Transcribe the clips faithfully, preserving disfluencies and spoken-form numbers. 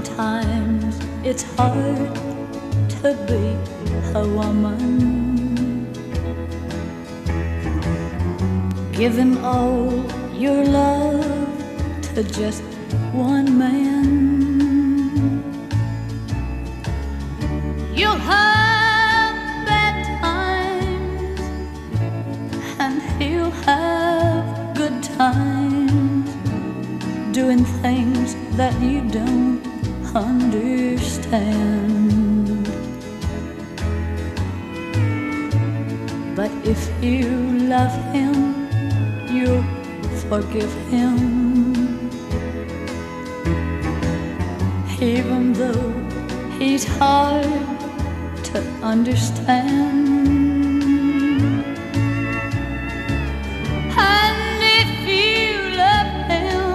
Sometimes it's hard to be a woman, giving all your love to just one man. You'll have bad times and he'll have good times, doing things that you don't understand. But if you love him, you'll forgive him, even though he's hard to understand. And if you love him,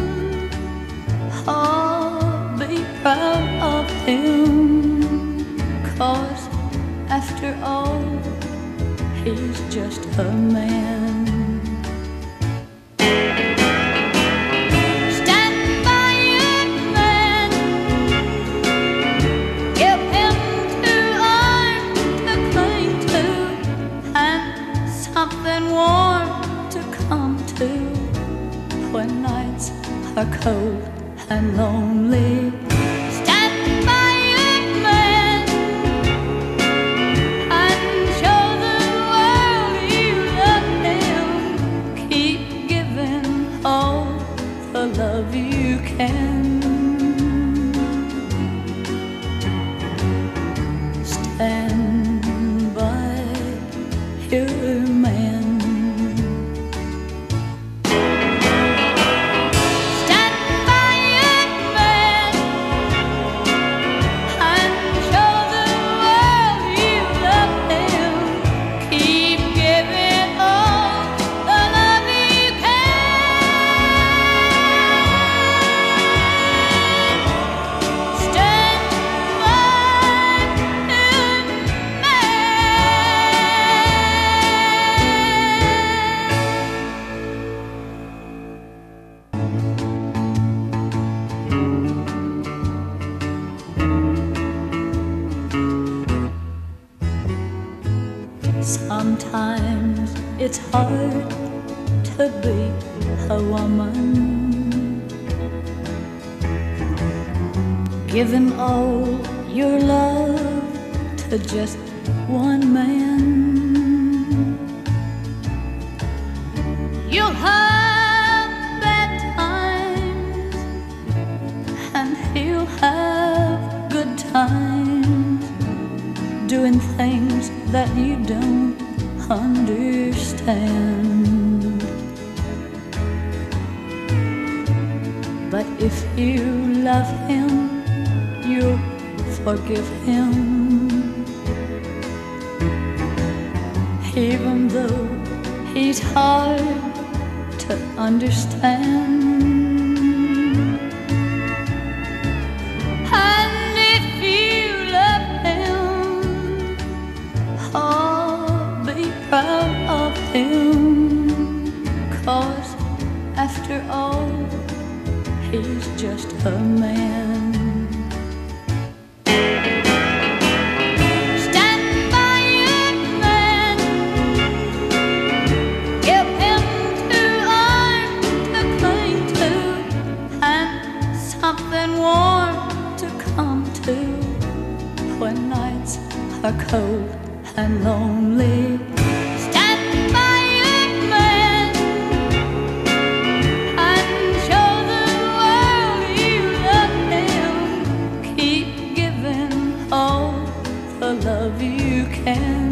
oh, be proud of him, 'cause after all, he's just a man. Stand by your man, give him two arms to cling to, and something warm to come to when nights are cold and lonely. Stand by your man and show the world you love him. Keep giving all the love you can. Stand by your man. Sometimes it's hard to be a woman, giving all your love to just one man. You'll have bad times and he'll have good times, doing things that you don't understand. But if you love him, you'll forgive him, even though he's hard to understand. Proud of him, 'cause after all, he's just a man. Stand by your man, give him two arms to cling to, and something warm to come to when nights are cold and lonely. Love you can.